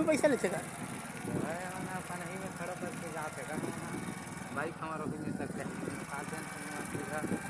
में पैसा लेते का अपन ही में खड़ा करके जाते का बाइक हमारा भी मिल सकता है